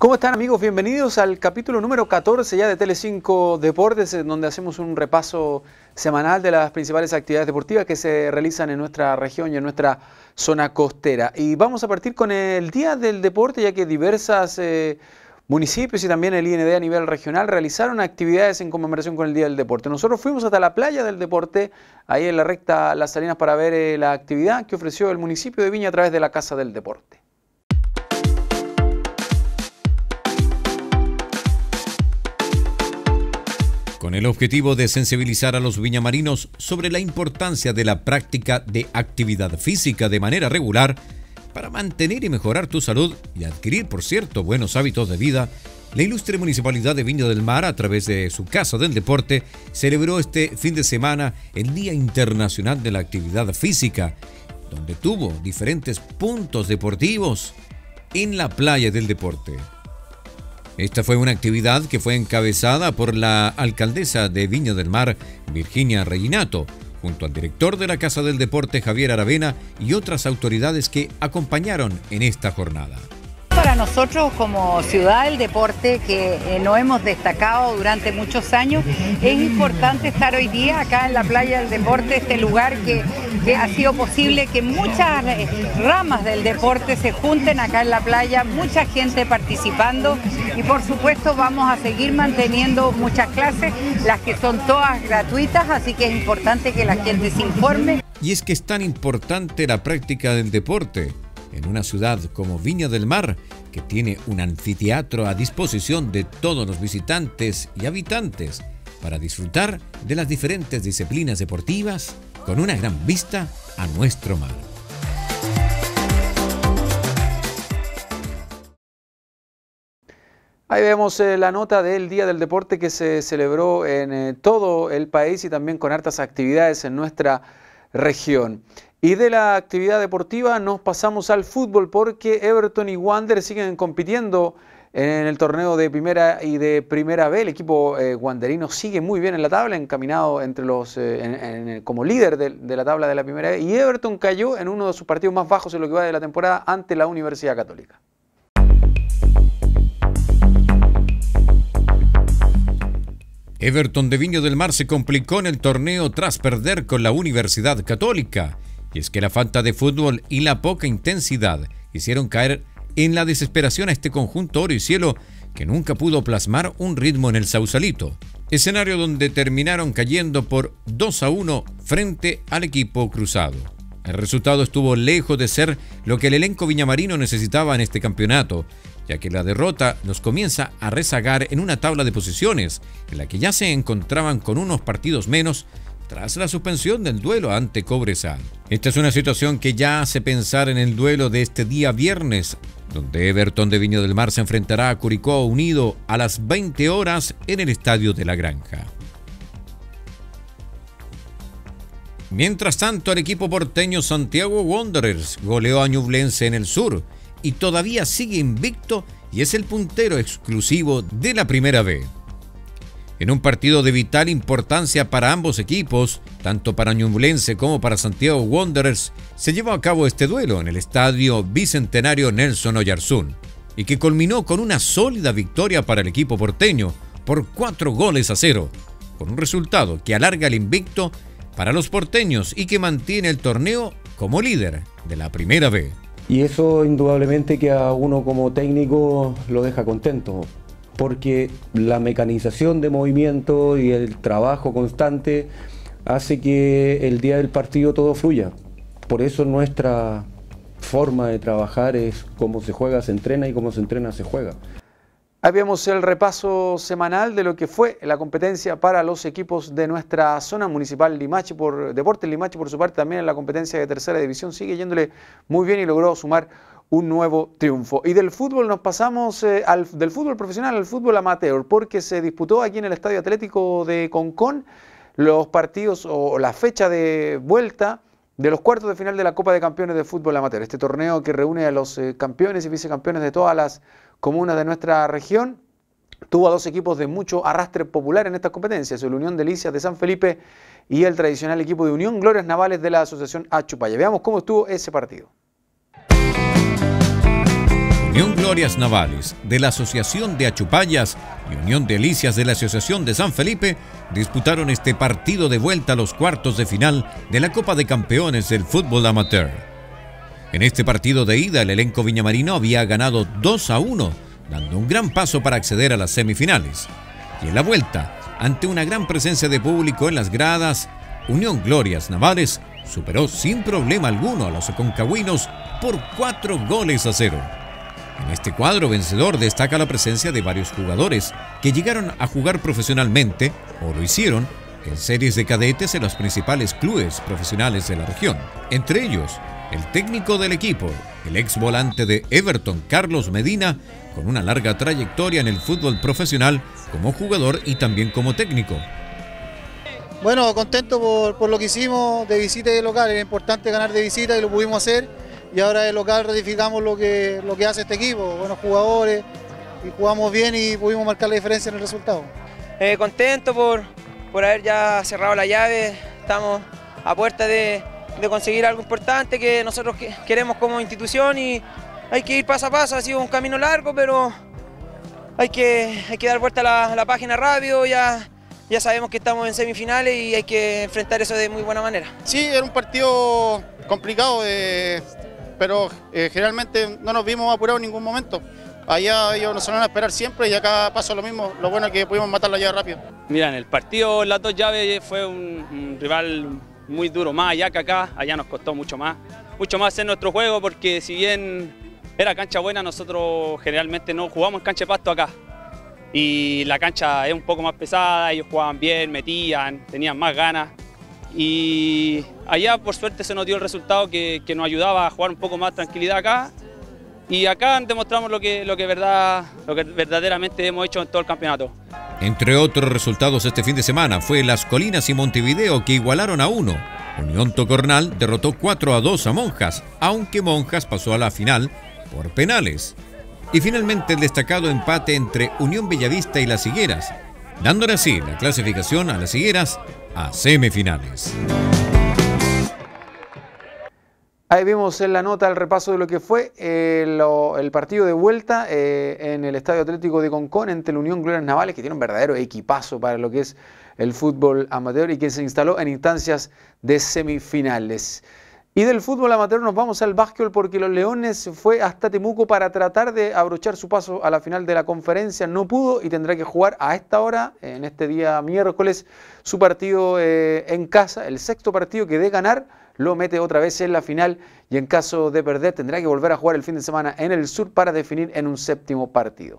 ¿Cómo están, amigos? Bienvenidos al capítulo número 14 ya de Tele5 Deportes, en donde hacemos un repaso semanal de las principales actividades deportivas que se realizan en nuestra región y en nuestra zona costera. Y vamos a partir con el Día del Deporte, ya que diversas municipios y también el IND a nivel regional realizaron actividades en conmemoración con el Día del Deporte. Nosotros fuimos hasta la playa del deporte, ahí en la recta Las Salinas, para ver la actividad que ofreció el municipio de Viña a través de la Casa del Deporte. Con el objetivo de sensibilizar a los viñamarinos sobre la importancia de la práctica de actividad física de manera regular para mantener y mejorar tu salud y adquirir, por cierto, buenos hábitos de vida, la ilustre Municipalidad de Viña del Mar, a través de su Casa del Deporte, celebró este fin de semana el Día Internacional de la Actividad Física, donde tuvo diferentes puntos deportivos en la playa del deporte. Esta fue una actividad que fue encabezada por la alcaldesa de Viña del Mar, Virginia Reginato, junto al director de la Casa del Deporte, Javier Aravena, y otras autoridades que acompañaron en esta jornada. Para nosotros como ciudad del deporte, que nos hemos destacado durante muchos años, es importante estar hoy día acá en la playa del deporte, este lugar que ha sido posible que muchas ramas del deporte se junten acá en la playa, mucha gente participando, y por supuesto vamos a seguir manteniendo muchas clases, las que son todas gratuitas, así que es importante que la gente se informe. Y es que es tan importante la práctica del deporte en una ciudad como Viña del Mar, que tiene un anfiteatro a disposición de todos los visitantes y habitantes para disfrutar de las diferentes disciplinas deportivas con una gran vista a nuestro mar. Ahí vemos la nota del Día del Deporte que se celebró en todo el país y también con hartas actividades en nuestra región. Y de la actividad deportiva nos pasamos al fútbol, porque Everton y Wander siguen compitiendo en el torneo de primera y de primera B. El equipo wanderino sigue muy bien en la tabla, encaminado entre los como líder de la tabla de la primera B. Y Everton cayó en uno de sus partidos más bajos en lo que va de la temporada ante la Universidad Católica. Everton de Viña del Mar se complicó en el torneo tras perder con la Universidad Católica. Y es que la falta de fútbol y la poca intensidad hicieron caer en la desesperación a este conjunto oro y cielo, que nunca pudo plasmar un ritmo en el Sausalito, escenario donde terminaron cayendo por 2-1 frente al equipo cruzado. El resultado estuvo lejos de ser lo que el elenco viñamarino necesitaba en este campeonato, ya que la derrota los comienza a rezagar en una tabla de posiciones en la que ya se encontraban con unos partidos menos tras la suspensión del duelo ante Cobresal. Esta es una situación que ya hace pensar en el duelo de este día viernes, donde Everton de Viña del Mar se enfrentará a Curicó Unido a las 20 horas en el Estadio de la Granja. Mientras tanto, el equipo porteño Santiago Wanderers goleó a Ñublense en el sur y todavía sigue invicto y es el puntero exclusivo de la primera B. En un partido de vital importancia para ambos equipos, tanto para Ñublense como para Santiago Wanderers, se llevó a cabo este duelo en el Estadio Bicentenario Nelson Oyarzún, y que culminó con una sólida victoria para el equipo porteño por 4-0, con un resultado que alarga el invicto para los porteños y que mantiene el torneo como líder de la primera B. Y eso indudablemente que a uno como técnico lo deja contento, porque la mecanización de movimiento y el trabajo constante hace que el día del partido todo fluya. Por eso nuestra forma de trabajar es cómo se juega, se entrena, y cómo se entrena, se juega. Ahí vemos el repaso semanal de lo que fue la competencia para los equipos de nuestra zona municipal. Limache Deportes Limache, por su parte, también en la competencia de tercera división sigue yéndole muy bien y logró sumar un nuevo triunfo. Y del fútbol nos pasamos del fútbol profesional al fútbol amateur, porque se disputó aquí en el Estadio Atlético de Concón los partidos o la fecha de vuelta de los cuartos de final de la Copa de Campeones de Fútbol Amateur. Este torneo que reúne a los campeones y vicecampeones de todas las comunas de nuestra región tuvo a dos equipos de mucho arrastre popular en estas competencias: el Unión Delicias de San Felipe y el tradicional equipo de Unión Glorias Navales de la Asociación Achupaya. Veamos cómo estuvo ese partido. Unión Glorias Navales de la Asociación de Achupayas y Unión Delicias de la Asociación de San Felipe disputaron este partido de vuelta a los cuartos de final de la Copa de Campeones del Fútbol Amateur. En este partido de ida, el elenco viñamarino había ganado 2-1, dando un gran paso para acceder a las semifinales. Y en la vuelta, ante una gran presencia de público en las gradas, Unión Glorias Navales superó sin problema alguno a los aconcagüinos por 4-0. En este cuadro vencedor destaca la presencia de varios jugadores que llegaron a jugar profesionalmente o lo hicieron en series de cadetes en los principales clubes profesionales de la región. Entre ellos, el técnico del equipo, el ex volante de Everton, Carlos Medina, con una larga trayectoria en el fútbol profesional como jugador y también como técnico. Bueno, contento por lo que hicimos de visita y de local. Era importante ganar de visita y lo pudimos hacer. Y ahora de local ratificamos lo que hace este equipo. Buenos jugadores, y jugamos bien y pudimos marcar la diferencia en el resultado. Contento por haber ya cerrado la llave. Estamos a puerta de conseguir algo importante que nosotros queremos como institución y hay que ir paso a paso. Ha sido un camino largo, pero hay que dar vuelta a la página rápido. Ya sabemos que estamos en semifinales y hay que enfrentar eso de muy buena manera. Sí, era un partido complicado, pero generalmente no nos vimos apurados en ningún momento. Allá ellos nos van a esperar siempre y acá pasa lo mismo. Lo bueno es que pudimos matar la llave rápido. Mira, en el partido, las dos llaves, fue un rival muy duro, más allá que acá. Allá nos costó mucho más hacer nuestro juego porque si bien era cancha buena, nosotros generalmente no jugamos en cancha de pasto acá. Y la cancha es un poco más pesada, ellos jugaban bien, metían, tenían más ganas. Y allá por suerte se nos dio el resultado que nos ayudaba a jugar un poco más tranquilidad acá. Y acá demostramos lo que verdaderamente hemos hecho en todo el campeonato. Entre otros resultados este fin de semana fue Las Colinas y Montevideo que igualaron a 1. Unión Tocornal derrotó 4-2 a Monjas, aunque Monjas pasó a la final por penales. Y finalmente el destacado empate entre Unión Bellavista y Las Higueras, dándole así la clasificación a Las Higueras a semifinales. Ahí vimos en la nota el repaso de lo que fue el partido de vuelta en el Estadio Atlético de Concón entre la Unión Glorias Navales, que tiene un verdadero equipazo para lo que es el fútbol amateur y que se instaló en instancias de semifinales. Y del fútbol amateur nos vamos al básquetbol porque los Leones fue hasta Temuco para tratar de abrochar su paso a la final de la conferencia. No pudo y tendrá que jugar a esta hora, en este día miércoles, su partido en casa, el sexto partido que de ganar lo mete otra vez en la final y en caso de perder tendrá que volver a jugar el fin de semana en el sur para definir en un séptimo partido.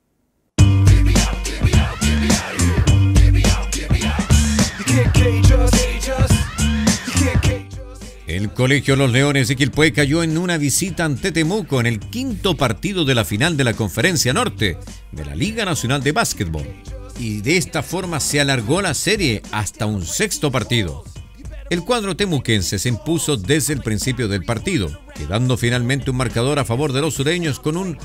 El Colegio Los Leones de Quilpué cayó en una visita ante Temuco en el quinto partido de la final de la Conferencia Norte de la Liga Nacional de Básquetbol. Y de esta forma se alargó la serie hasta un sexto partido. El cuadro temuquense se impuso desde el principio del partido, quedando finalmente un marcador a favor de los sureños con un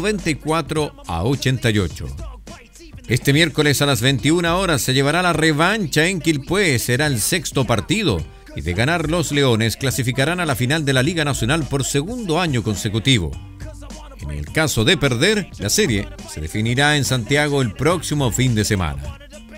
94-88. Este miércoles a las 21 horas se llevará la revancha en Quilpué, será el sexto partido. Y de ganar los Leones clasificarán a la final de la Liga Nacional por segundo año consecutivo. En el caso de perder, la serie se definirá en Santiago el próximo fin de semana.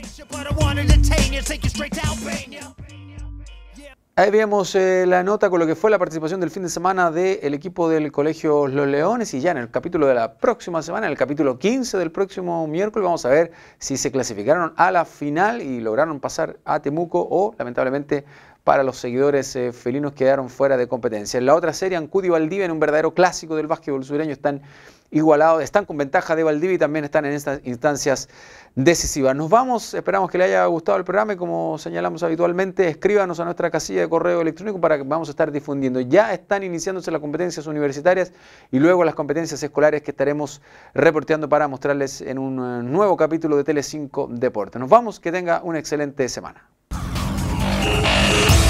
Ahí vemos la nota con lo que fue la participación del fin de semana del equipo del Colegio Los Leones y ya en el capítulo de la próxima semana, en el capítulo 15 del próximo miércoles, vamos a ver si se clasificaron a la final y lograron pasar a Temuco o lamentablemente para los seguidores felinos quedaron fuera de competencia. En la otra serie, Ancud y Valdivia, en un verdadero clásico del básquetbol sureño, están igualados, están con ventaja de Valdivia y también están en estas instancias decisivas. Nos vamos, esperamos que les haya gustado el programa y como señalamos habitualmente, escríbanos a nuestra casilla de correo electrónico para que vamos a estar difundiendo. Ya están iniciándose las competencias universitarias y luego las competencias escolares que estaremos reporteando para mostrarles en un nuevo capítulo de Tele5 Deporte. Nos vamos, que tenga una excelente semana.